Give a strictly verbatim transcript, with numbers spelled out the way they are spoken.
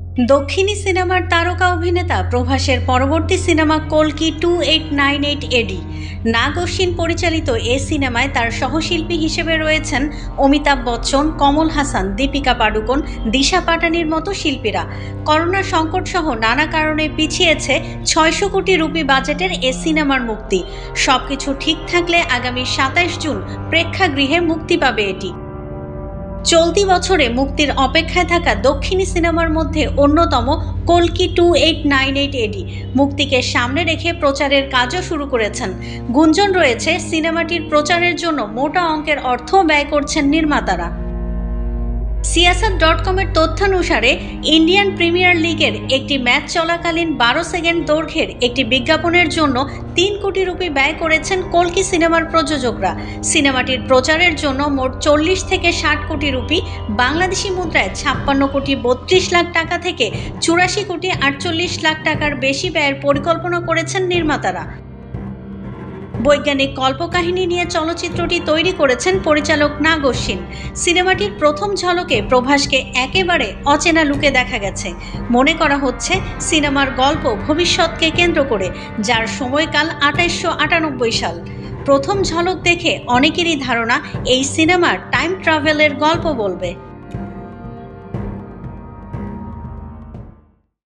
দক্ষিণী সিনেমার তারকা অভিনেতা প্রভাসের পরবর্তী সিনেমা কল্কি two eight nine eight AD Nag Ashwin পরিচালিত এ সিনেমায় তার সহশিল্পী হিসেবে রয়েছেন অমিতাভ বচ্চন, কমল হাসান, দীপিকা পাডুকোন, দিশা পাটানির মতো শিল্পীরা। করোনা সংকট সহ নানা কারণে পিছিয়েছে ছয়শো কোটি রুপি বাজেটের এ সিনেমার মুক্তি। সবকিছু ঠিক থাকলে আগামী সাতাইশ জুন প্রেক্ষাগৃহে মুক্তি পাবে এটি। চলতি বছরে মুক্তির অপেক্ষায় থাকা দক্ষিণী সিনেমার মধ্যে অন্যতম কল্কি two eight nine eight AD মুক্তিকে সামনে রেখে প্রচারের কাজও শুরু করেছেন। গুঞ্জন রয়েছে সিনেমাটির প্রচারের জন্য মোটা অঙ্কের অর্থ ব্যয় করছেন নির্মাতারা। সিয়াসত ডট কমের তথ্যানুসারে ইন্ডিয়ান প্রিমিয়ার লিগের একটি ম্যাচ চলাকালীন বারো সেকেন্ড দৈর্ঘ্যের একটি বিজ্ঞাপনের জন্য তিন কোটি রুপি ব্যয় করেছেন কল্কি সিনেমার প্রযোজকরা। সিনেমাটির প্রচারের জন্য মোট চল্লিশ থেকে ষাট কোটি রুপি, বাংলাদেশি মুদ্রায় ছাপ্পান্ন কোটি বত্রিশ লাখ টাকা থেকে চুরাশি কোটি আটচল্লিশ লাখ টাকার বেশি ব্যয়ের পরিকল্পনা করেছেন নির্মাতারা। বৈজ্ঞানিক কল্পকাহিনী নিয়ে চলচ্চিত্রটি তৈরি করেছেন পরিচালক নাগ অশ্বিন। সিনেমাটির প্রথম ঝলকে প্রভাসকে একেবারে অচেনা লুকে দেখা গেছে। মনে করা হচ্ছে সিনেমার গল্প ভবিষ্যৎকে কেন্দ্র করে, যার সময়কাল আঠাইশশো আটানব্বই সাল। প্রথম ঝলক দেখে অনেকেরই ধারণা এই সিনেমার টাইম ট্রাভেলের গল্প বলবে।